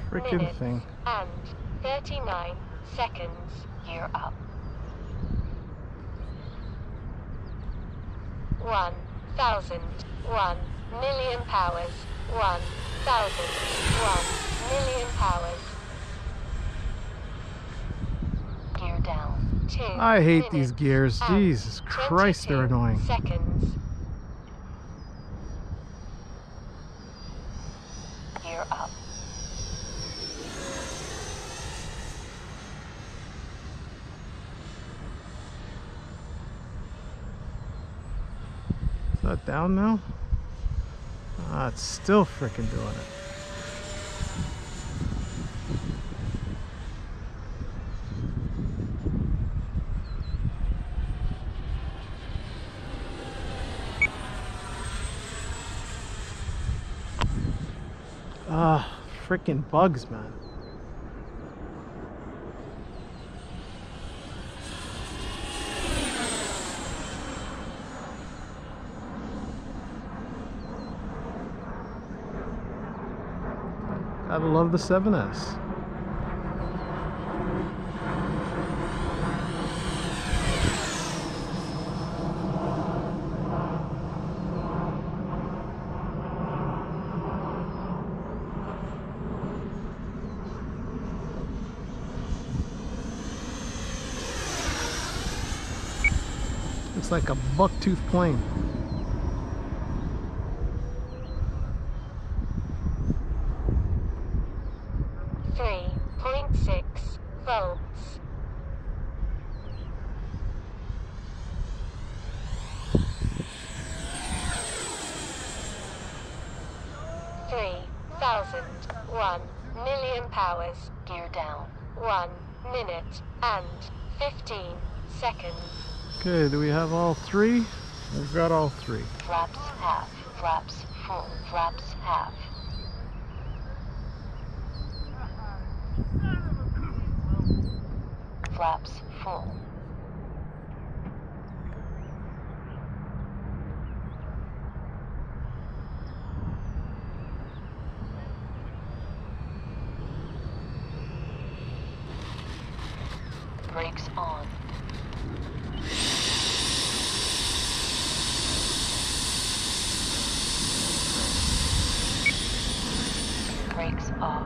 Freaking thing. And 39 seconds. Gear up. 1,000. 1,000,000 powers. 1,000. 1,000,000 powers. Gear down. 2 I hate these gears. Jesus Christ, they're annoying. Seconds. Gear up. Is that down now? Ah, it's still freaking doing it. Ah, freaking bugs, man. Gotta love the 7S. It's like a buck-tooth plane. Volts. 1,000,000 powers. Gear down. 1 minute and 15 seconds. Okay, do we have all three? We've got all three. Flaps half. Flaps full. Flaps half. Flaps full. Brakes on. Brakes off.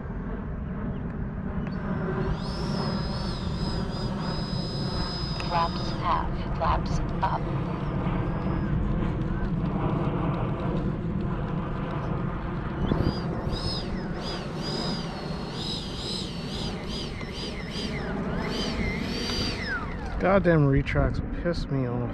Flaps half. Flaps up. Goddamn retracts piss me off.